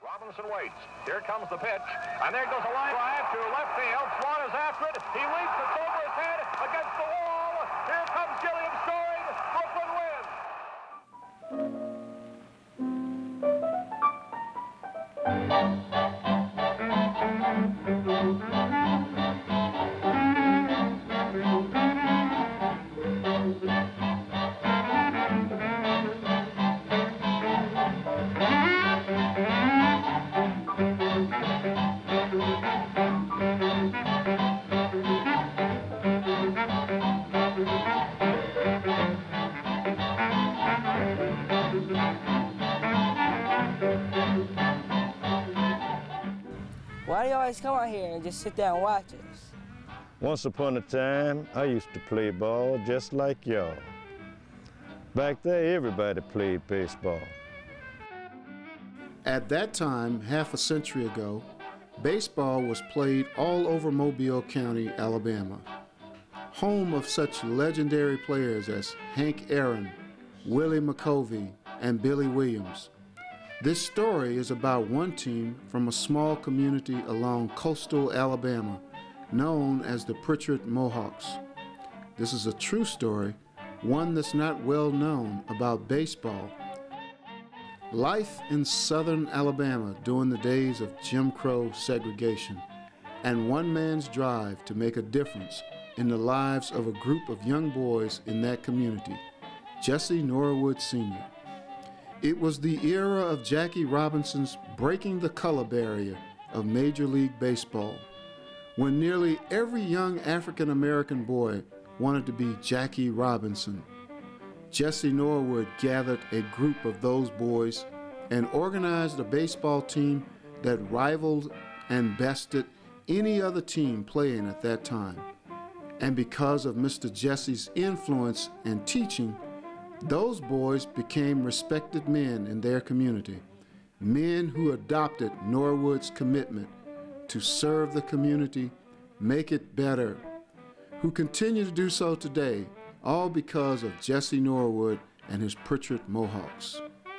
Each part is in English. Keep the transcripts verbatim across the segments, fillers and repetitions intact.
Robinson waits. Here comes the pitch. And there goes a line drive to left field. Swan is after it. He leaps. It's over his head against the wall. Here comes Gilliam scoring. Brooklyn wins. Why do you always come out here and just sit down and watch us? Once upon a time, I used to play ball just like y'all. Back there, everybody played baseball. At that time, half a century ago, baseball was played all over Mobile County, Alabama, home of such legendary players as Hank Aaron, Willie McCovey, and Billy Williams. This story is about one team from a small community along coastal Alabama known as the Prichard Mohawks. This is a true story, one that's not well known about baseball. Life in southern Alabama during the days of Jim Crow segregation and one man's drive to make a difference in the lives of a group of young boys in that community, Jesse Norwood Senior It was the era of Jackie Robinson's breaking the color barrier of Major League Baseball, when nearly every young African-American boy wanted to be Jackie Robinson. Jesse Norwood gathered a group of those boys and organized a baseball team that rivaled and bested any other team playing at that time. And because of Mister Jesse's influence and teaching, those boys became respected men in their community, men who adopted Norwood's commitment to serve the community, make it better, who continue to do so today, all because of Jesse Norwood and his Prichard Mohawks.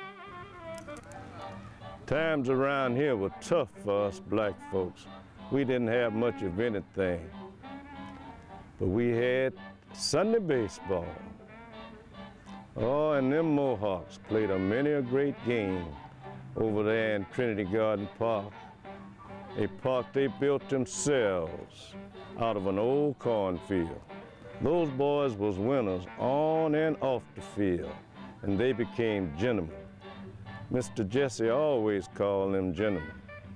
Times around here were tough for us black folks. We didn't have much of anything, but we had Sunday baseball. Oh, and them Mohawks played a many a great game over there in Trinity Garden Park, a park they built themselves out of an old cornfield. Those boys was winners on and off the field, and they became gentlemen. Mister Jesse always called them gentlemen.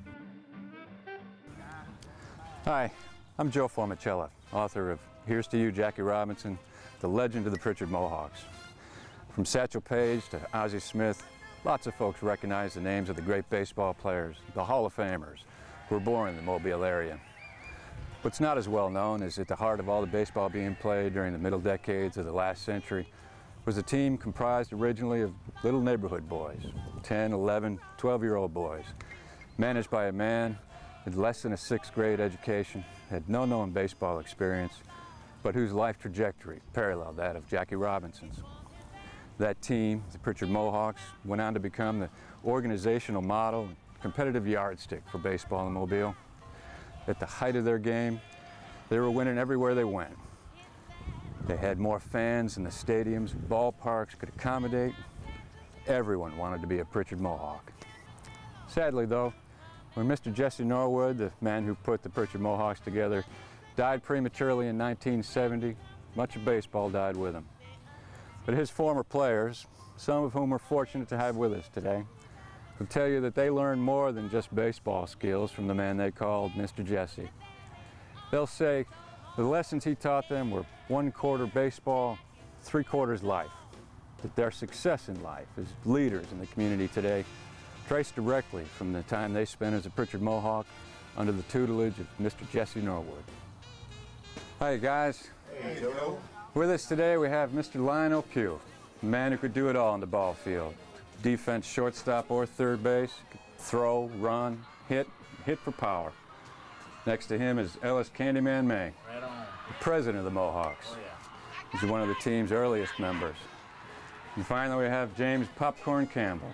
Hi, I'm Joe Formicella, author of Here's to You, Jackie Robinson, the legend of the Prichard Mohawks. From Satchel Paige to Ozzie Smith, lots of folks recognize the names of the great baseball players, the Hall of Famers, who were born in the Mobile area. What's not as well known is at the heart of all the baseball being played during the middle decades of the last century was a team comprised originally of little neighborhood boys, ten, eleven, twelve-year-old boys, managed by a man with less than a sixth grade education, had no known baseball experience, but whose life trajectory paralleled that of Jackie Robinson's. That team, the Prichard Mohawks, went on to become the organizational model and competitive yardstick for baseball in Mobile. At the height of their game, they were winning everywhere they went. They had more fans than the stadiums and ballparks could accommodate. Everyone wanted to be a Prichard Mohawk. Sadly, though, when Mister Jesse Norwood, the man who put the Prichard Mohawks together, died prematurely in nineteen seventy, much of baseball died with him. But his former players, some of whom we're fortunate to have with us today, will tell you that they learned more than just baseball skills from the man they called Mister Jesse. They'll say the lessons he taught them were one quarter baseball, three quarters life. That their success in life as leaders in the community today traced directly from the time they spent as a Prichard Mohawk under the tutelage of Mister Jesse Norwood. Hi guys. Hey, Joe. With us today we have Mister Lionel Pugh, a man who could do it all on the ball field. Defense, shortstop, or third base, throw, run, hit, hit for power. Next to him is Ellis Candyman May, Right on. the president of the Mohawks. Oh, yeah. He's one of the team's earliest members. And finally we have James Popcorn Campbell,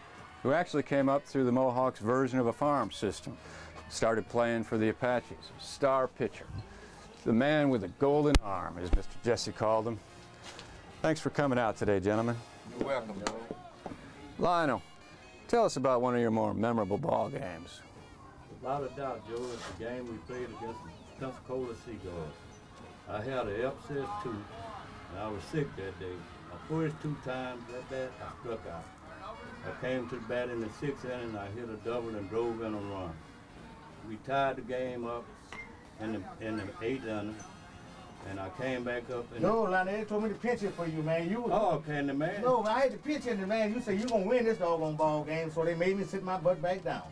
who actually came up through the Mohawks' version of a farm system. Started playing for the Apaches, star pitcher. The man with a golden arm, as Mister Jesse called him. Thanks for coming out today, gentlemen. You're welcome, Joe. Lionel, tell us about one of your more memorable ball games. Without a doubt, Joe, it's the game we played against the Pensacola Seagulls. I had an abscess tooth, and I was sick that day. My first two times at that, I struck out. I came to the bat in the sixth inning, I hit a double and drove in a run. We tied the game up in the, in the eighth inning, and I came back up. And no, Lonnie, they told me to pinch it for you, man. You was, oh, can the man? No, I had to pinch it, man. You said you're going to win this doggone ball game, so they made me sit my butt back down.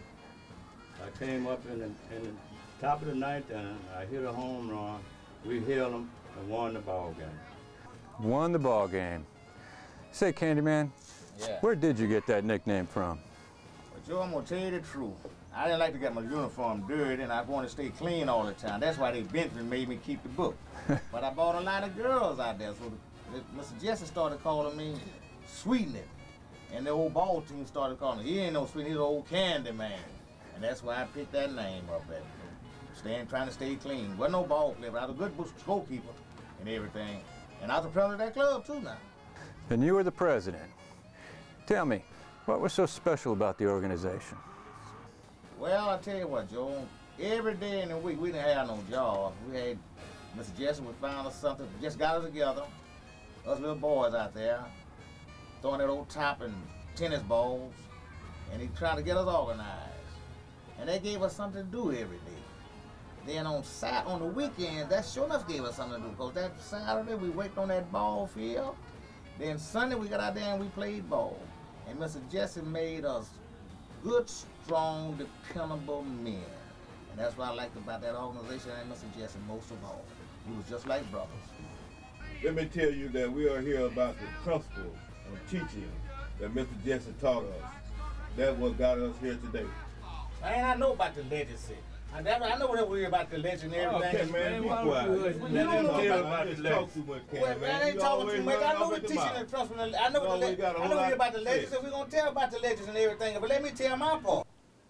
I came up in the, in the top of the ninth inning, I hit a home run. We held them and won the ball game. Won the ball game. Say, Candyman, yeah. Where did you get that nickname from? Well, Joe, I'm going to tell you the truth. I didn't like to get my uniform dirty, and I wanted to stay clean all the time. That's why they benched me and made me keep the book. But I bought a lot of girls out there, so the, Mister Jesse started calling me Sweeten It. And the old ball team started calling me, he ain't no Sweeten, he's an old candy man. And that's why I picked that name up at staying, trying to stay clean. Wasn't no ball player, but I was a good goalkeeper and everything. And I was the president of that club too now. And you were the president. Tell me, what was so special about the organization? Well, I tell you what, Joe, every day in the week, we didn't have no job. We had, Mister Jesse would find us something, just got us together, us little boys out there, throwing that old top and tennis balls, and he tried to get us organized. And they gave us something to do every day. Then on Sat on the weekends, that sure enough gave us something to do, because that Saturday we worked on that ball field. Then Sunday we got out there and we played ball. And Mister Jesse made us good, strong, dependable men. And that's what I liked about that organization and Mister Jesse most of all. He was just like brothers. Let me tell you that we are here about the principles of teaching that Mister Jesse taught us. That's what got us here today. Man, I know about the legacy. I, that, I know what we about the legend and everything. Okay, man, be quiet. You don't know about, about the legacy. Talk too much, well, man, I ain't talking too much. I know we're teaching the principle. I know, no, the, I know we're about the legends, and we're going to tell about the legends and everything. But let me tell my part.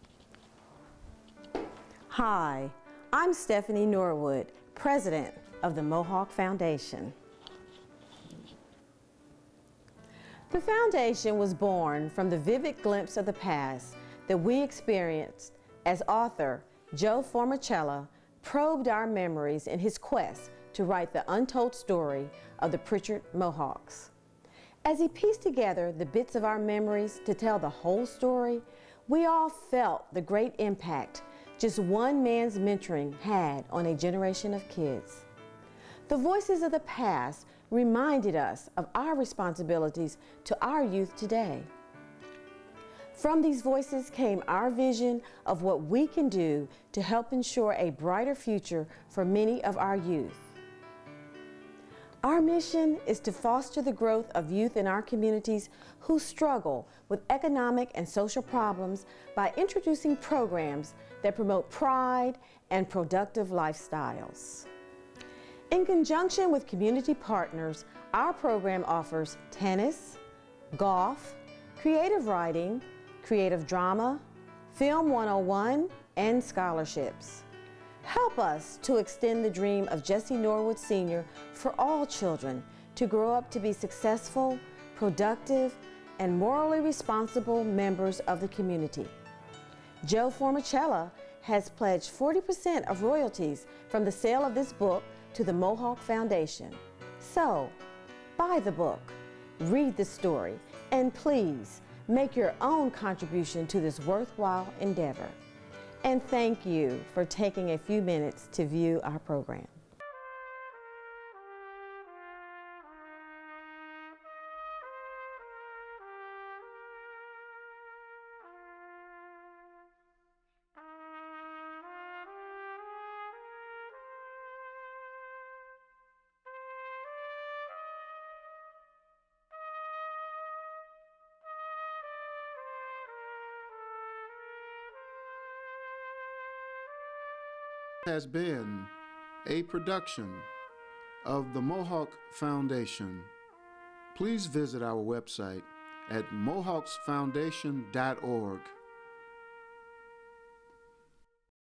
Hi, I'm Stephanie Norwood, president of the Mohawk Foundation. The foundation was born from the vivid glimpse of the past that we experienced as author Joe Formicella probed our memories in his quest to write the untold story of the Prichard Mohawks. As he pieced together the bits of our memories to tell the whole story, we all felt the great impact just one man's mentoring had on a generation of kids. The voices of the past reminded us of our responsibilities to our youth today. From these voices came our vision of what we can do to help ensure a brighter future for many of our youth. Our mission is to foster the growth of youth in our communities who struggle with economic and social problems by introducing programs that promote pride and productive lifestyles. In conjunction with community partners, our program offers tennis, golf, creative writing, creative drama, Film one oh one, and scholarships. Help us to extend the dream of Jesse Norwood Senior for all children to grow up to be successful, productive, and morally responsible members of the community. Joe Formicella has pledged forty percent of royalties from the sale of this book to the Mohawk Foundation. So, buy the book, read the story, and please make your own contribution to this worthwhile endeavor. And thank you for taking a few minutes to view our program. Has been a production of the Mohawk Foundation. Please visit our website at mohawks foundation dot org.